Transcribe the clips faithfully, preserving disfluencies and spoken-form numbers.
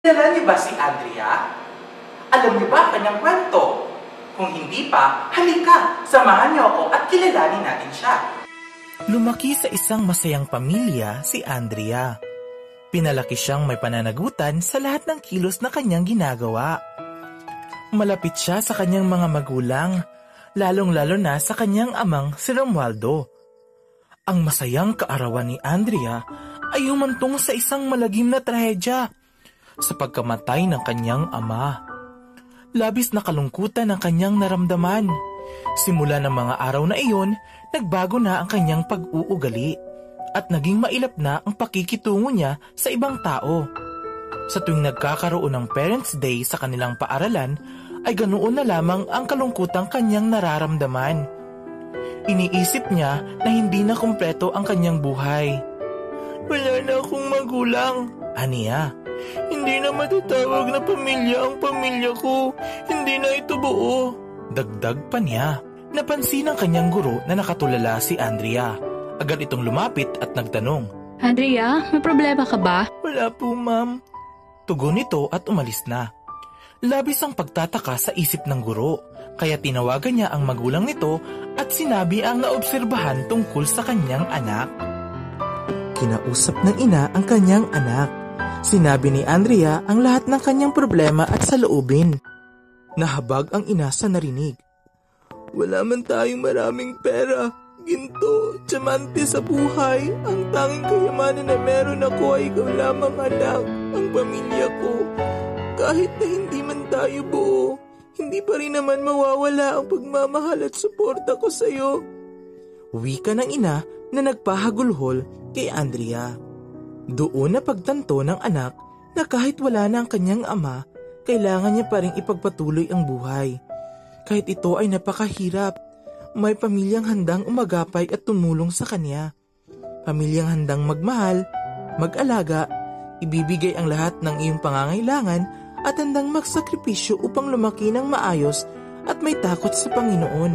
Kilala niyo ba si Andrea? Alam niyo ba kanyang kwento? Kung hindi pa, halika, samahan niyo ako at kilalanin natin siya. Lumaki sa isang masayang pamilya si Andrea. Pinalaki siyang may pananagutan sa lahat ng kilos na kanyang ginagawa. Malapit siya sa kanyang mga magulang, lalong-lalo na sa kanyang amang si Romualdo. Ang masayang kaarawan ni Andrea ay humantong sa isang malagim na trahedya sa pagkamatay ng kanyang ama. Labis na kalungkutan ang kanyang naramdaman. Simula ng mga araw na iyon, nagbago na ang kanyang pag-uugali at naging mailap na ang pakikitungo niya sa ibang tao. Sa tuwing nagkakaroon ng Parents' Day sa kanilang paaralan, ay ganoon na lamang ang kalungkutang kanyang nararamdaman. Iniisip niya na hindi na kumpleto ang kanyang buhay. Wala na akong magulang, aniya. Hindi na matatawag na pamilya ang pamilya ko. Hindi na ito buo. Dagdag pa niya. Napansin ng kanyang guro na nakatulala si Andrea. Agad itong lumapit at nagtanong. Andrea, may problema ka ba? Wala po, ma'am. Tugon nito at umalis na. Labis ang pagtataka sa isip ng guro, kaya tinawagan niya ang magulang nito at sinabi ang naobserbahan tungkol sa kanyang anak. Kinausap ng ina ang kanyang anak. Sinabi ni Andrea ang lahat ng kanyang problema at saloobin. Nahabag ang ina sa narinig. Wala man tayong maraming pera, ginto, tiyamante sa buhay. Ang tanging kayamanan na meron ako ay ikaw lamang, anak, ang pamilya ko. Kahit na hindi man tayo buo, hindi pa rin naman mawawala ang pagmamahal at suporta ko sa iyo. Wika ng ina na nagpahagulhol kay Andrea. Doon na pagtanto ng anak na kahit wala na ang kanyang ama, kailangan niya pa rin ipagpatuloy ang buhay. Kahit ito ay napakahirap, may pamilyang handang umagapay at tumulong sa kanya. Pamilyang handang magmahal, mag-alaga, ibibigay ang lahat ng iyong pangangailangan at handang magsakripisyo upang lumaki ng maayos at may takot sa Panginoon.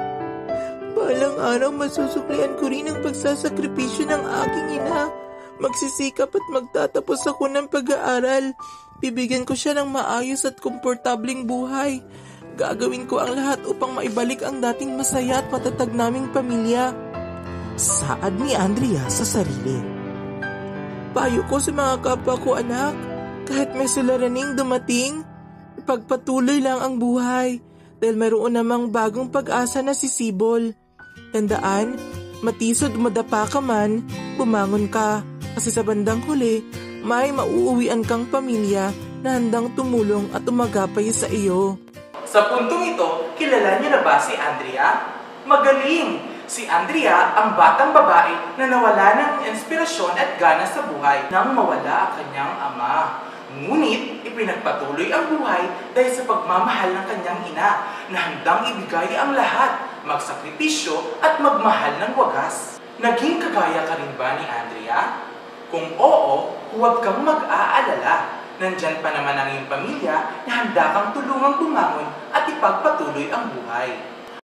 Balang araw masusuklian ko rin ang pagsasakripisyo ng aking ina. Magsisikap at magtatapos ako ng pag-aaral. Bibigyan ko siya ng maayos at komportabling buhay. Gagawin ko ang lahat upang maibalik ang dating masaya at matatag naming pamilya. Saad ni Andrea sa sarili. Payo ko sa mga kapwa ko, anak, kahit may suliraning dumating, ipagpatuloy lang ang buhay dahil mayroon namang bagong pag-asa na sisibol. Tandaan, matisod madapa ka man, bumangon ka. Kasi sa bandang huli, may mauuwian kang pamilya na handang tumulong at umagapay sa iyo. Sa puntong ito, kilala niyo na ba si Andrea? Magaling! Si Andrea ang batang babae na nawala ng inspirasyon at gana sa buhay nang mawala ang kanyang ama. Ngunit ipinagpatuloy ang buhay dahil sa pagmamahal ng kanyang ina na handang ibigay ang lahat, magsakripisyo at magmahal ng wagas. Naging kagaya ka rin ba ni Andrea? Kung oo, huwag kang mag-aalala. Nandyan pa naman ang iyong pamilya na handa kang tulungang bumangon at ipagpatuloy ang buhay.